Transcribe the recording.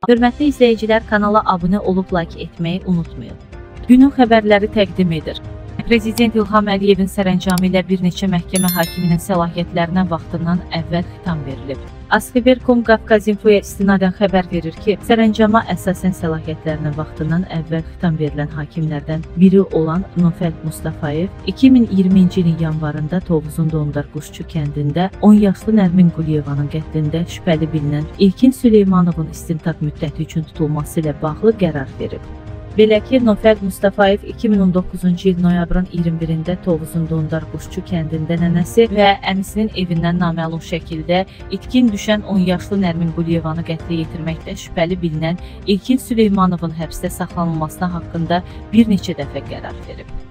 Hörmətli izləyicilər, kanala abunə olub like etməyi unutmayın. Günün xəbərləri təqdim edir. Prezident İlham Əliyevin sərəncamı ilə bir neçə məhkəmə hakiminin səlahiyyətlərinə vaxtından əvvəl xitam verilib. Askhaber.com Qafqazinfoya istinadən xəbər verir ki, sərəncama əsasən səlahiyyətlərinə vaxtından əvvəl xitam verilən hakimlərdən biri olan Nofəl Mustafayev 2020-ci ilin yanvarında Tovuzun Dondar Quşçu kəndində 10 yaşlı Nərmin Quliyevanın qətlində şübhəli bilinən İlkin Süleymanovun istintaq müddəti üçün tutulması ilə bağlı qərar verib. Belə ki, Nofəl Mustafayev 2019-cu il noyabrın 21-də Tovuzun Dondar Quşçu kəndində nənəsi və əmisinin evindən naməlum şəkildə itkin düşən 10 yaşlı Nərmin Quliyevanı qətlə yetirməkdə şübhəli bilinən İlkin Süleymanovun həbsdə saxlanılmasına haqqında bir neçə dəfə qərar verib.